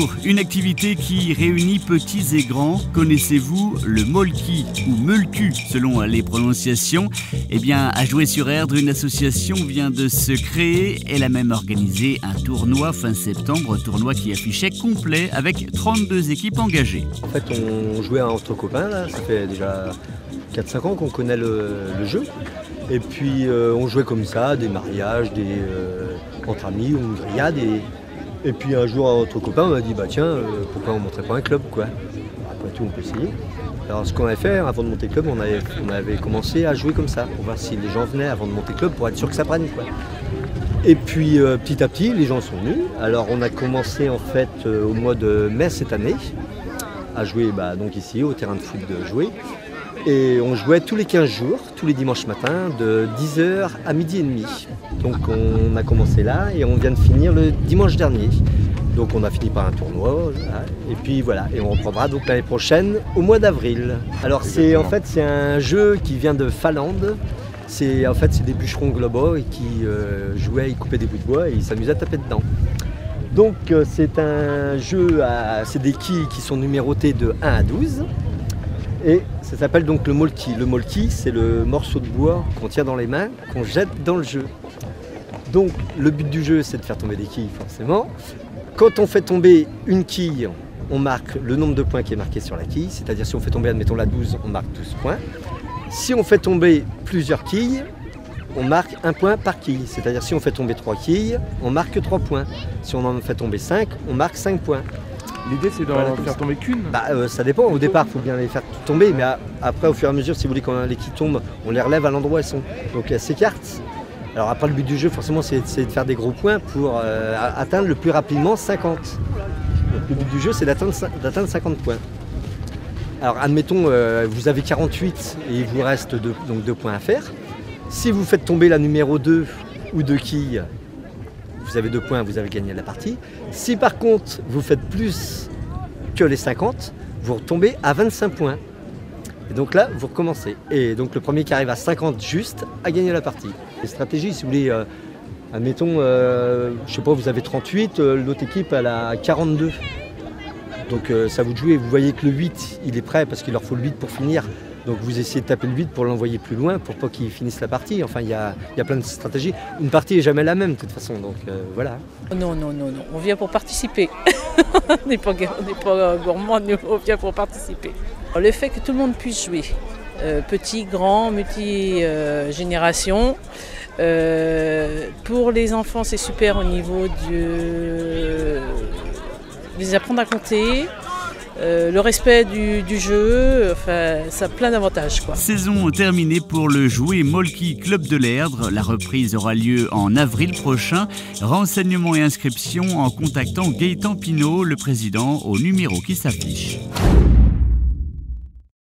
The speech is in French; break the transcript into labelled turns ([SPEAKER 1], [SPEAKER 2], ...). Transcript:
[SPEAKER 1] Bonjour, une activité qui réunit petits et grands. Connaissez-vous le molki ou meulku selon les prononciations? Eh bien, à Jouer-sur-Erdre, une association vient de se créer. Elle a même organisé un tournoi fin septembre, tournoi qui affichait complet avec 32 équipes engagées.
[SPEAKER 2] En fait, on jouait entre copains, là. Ça fait déjà 4-5 ans qu'on connaît le jeu. Et puis, on jouait comme ça, des mariages, entre amis, ou une grillade. Et puis un jour, entre copains, on m'a dit, bah tiens, pourquoi on ne montrait pas un club, quoi. Après tout, on peut essayer. Alors ce qu'on avait fait, avant de monter le club, on avait commencé à jouer comme ça, pour voir si les gens venaient avant de monter le club, pour être sûr que ça prenne, quoi. Et puis petit à petit, les gens sont venus. Alors on a commencé en fait au mois de mai cette année, à jouer donc ici, au terrain de foot de Jouer. Et on jouait tous les 15 jours, tous les dimanches matins, de 10h à midi et demi. Donc on a commencé là et on vient de finir le dimanche dernier. Donc on a fini par un tournoi, là, et puis voilà. Et on reprendra donc l'année prochaine au mois d'avril. Alors c'est un jeu qui vient de Finlande. C'est des bûcherons globaux qui jouaient, ils coupaient des bouts de bois et ils s'amusaient à taper dedans. Donc c'est un jeu, c'est des quilles qui sont numérotées de 1 à 12. Et ça s'appelle donc le molki. Le molki, c'est le morceau de bois qu'on tient dans les mains, qu'on jette dans le jeu. Donc le but du jeu, c'est de faire tomber des quilles, forcément. Quand on fait tomber une quille, on marque le nombre de points qui est marqué sur la quille. C'est-à-dire si on fait tomber, admettons, la 12, on marque 12 points. Si on fait tomber plusieurs quilles, on marque 1 point par quille. C'est-à-dire si on fait tomber 3 quilles, on marque 3 points. Si on en fait tomber 5, on marque 5 points.
[SPEAKER 3] L'idée c'est d'en faire tomber qu'une?
[SPEAKER 2] Ça dépend, au départ il faut bien les faire tomber, mais après au fur et à mesure, si vous voulez, quand les quilles tombent, on les relève à l'endroit où elles sont. Donc elles s'écartent. Alors après le but du jeu forcément c'est de faire des gros points pour atteindre le plus rapidement 50. Donc, le but du jeu c'est d'atteindre 50 points. Alors admettons, vous avez 48 et il vous reste 2 points à faire. Si vous faites tomber la numéro 2 ou 2 quilles, vous avez 2 points, vous avez gagné la partie. Si par contre vous faites plus que les 50, vous retombez à 25 points. Et donc là, vous recommencez. Et donc le premier qui arrive à 50 juste a gagné la partie. Les stratégies, si vous voulez, admettons, je sais pas, vous avez 38, l'autre équipe elle a 42. Donc ça vous de jouer, vous voyez que le 8 il est prêt parce qu'il leur faut le 8 pour finir. Donc vous essayez de taper le 8 pour l'envoyer plus loin, pour pas qu'il finisse la partie. Enfin, il y a plein de stratégies. Une partie n'est jamais la même de toute façon, donc voilà.
[SPEAKER 4] Non, on vient pour participer. on n'est pas gourmand, on vient pour participer. Le fait que tout le monde puisse jouer, petit, grand, multi-génération, pour les enfants c'est super au niveau de les apprendre à compter. Le respect du jeu, ça a plein d'avantages, quoi.
[SPEAKER 1] Saison terminée pour le Jouer Molki Club de l'Erdre. La reprise aura lieu en avril prochain. Renseignements et inscriptions en contactant Gaëtan Pinault, le président, au numéro qui s'affiche.